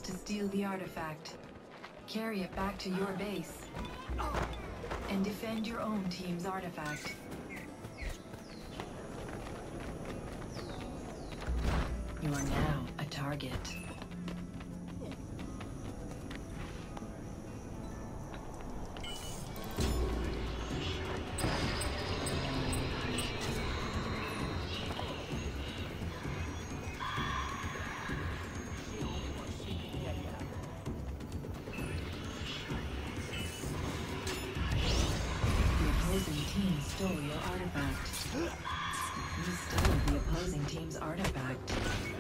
to steal the artifact. Carry it back to your base. And defend your own team's artifact. You are now a target. Team stole your artifact. You stole the opposing team's artifact.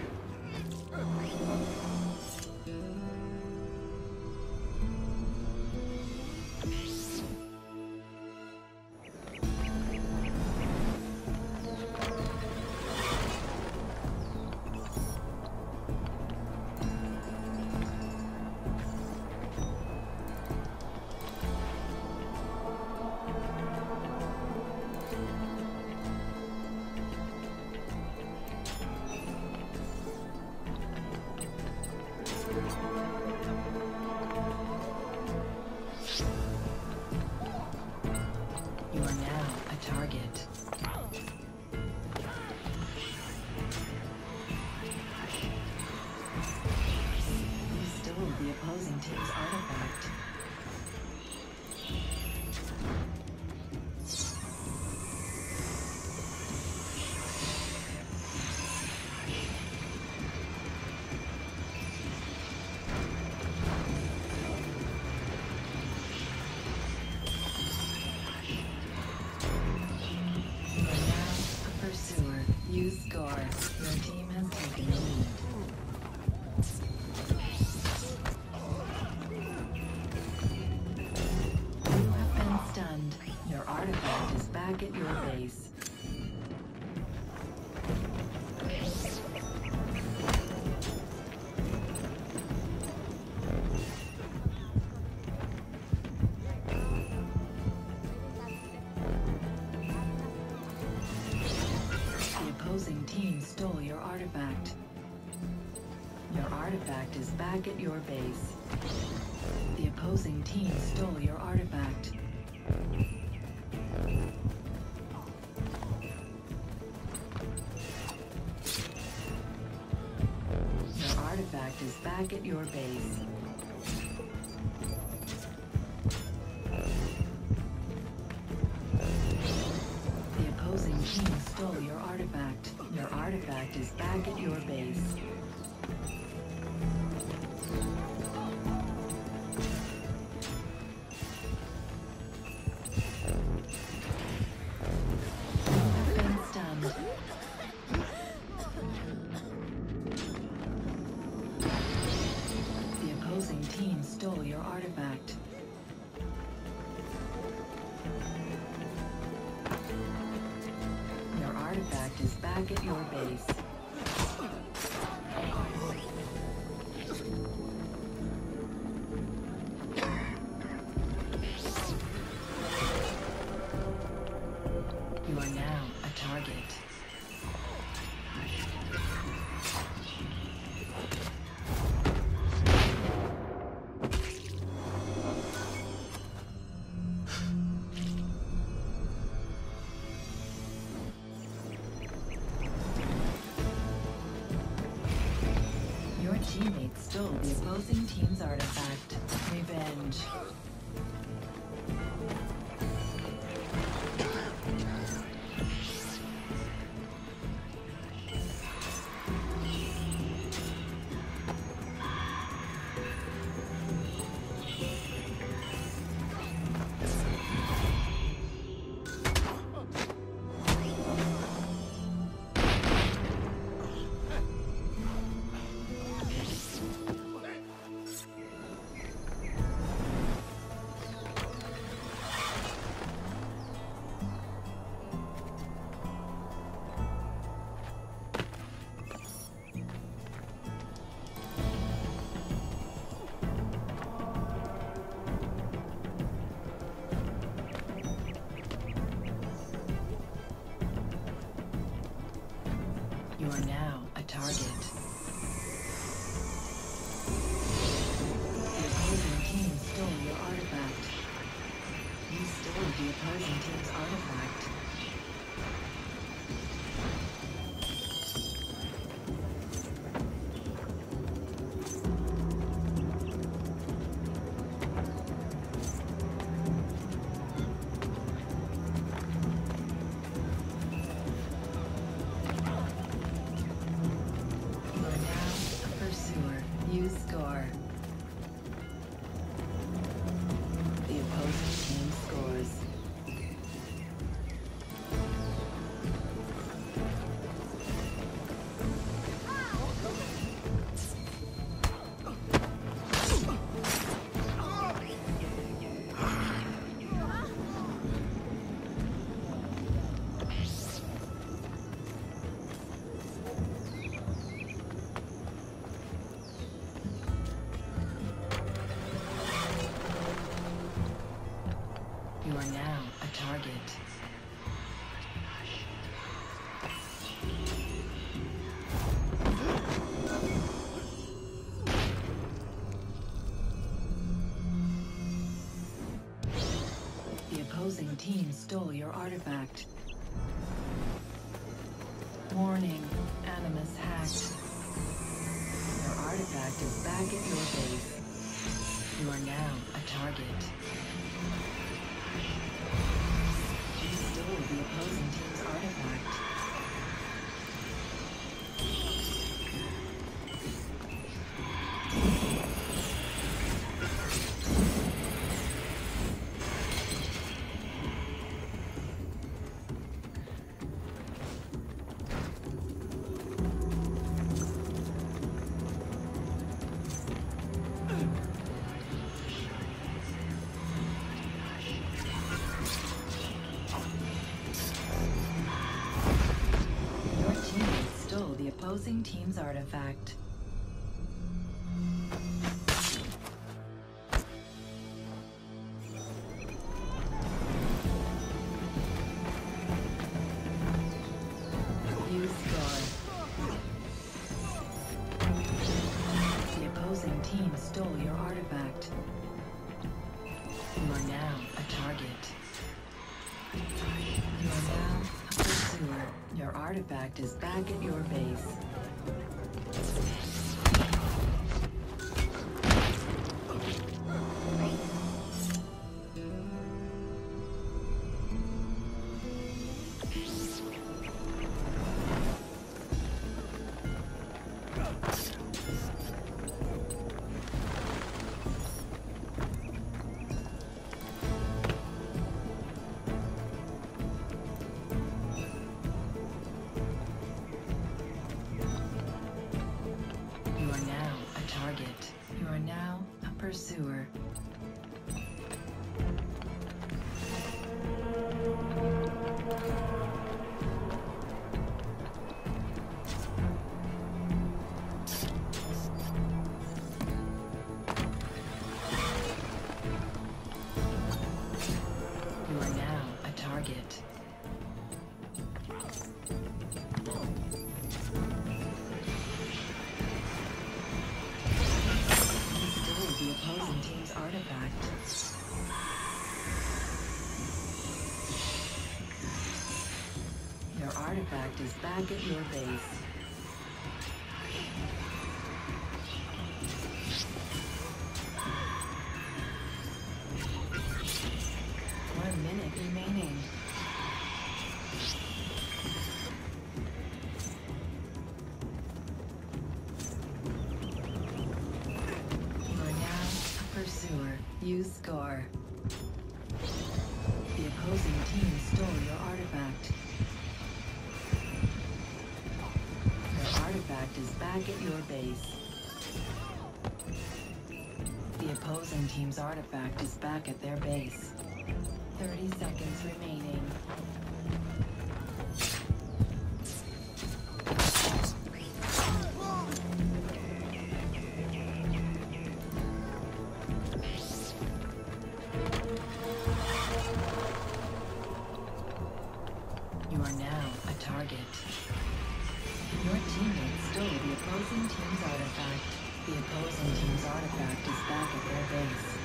You are now a target. You stole the opposing team's artifact. You score. Your team has taken the lead. You have been stunned. Your artifact is back at your base. Opposing team stole your artifact. Your artifact is back at your base. The opposing team stole your artifact. Your artifact is back at your base. The opposing team stole your artifact. Your artifact is back at your base. You have been stunned. The opposing team stole your artifact. Your artifact is back at your base. You are now a target. Your teammates stole the opposing team's artifact. Revenge. score. The opposing team scores. You are now a target. The opposing team stole your artifact. Warning, Animus hacked. Your artifact is back at your base. You are now a target. You stole the opposing team's artifact. The opposing team's artifact. You score. The opposing team stole your artifact. You are now a target. You are now a pursuer. Your artifact is back at your base. You are now a pursuer. You are now a target. The opposing team's artifact. Your artifact is back at your base. One minute remaining. Pursuer, you score. The opposing team stole your artifact. Your artifact is back at your base. The opposing team's artifact is back at their base. 30 seconds remaining. You are now a target. Your teammates stole the opposing team's artifact. The opposing team's artifact is back at their base.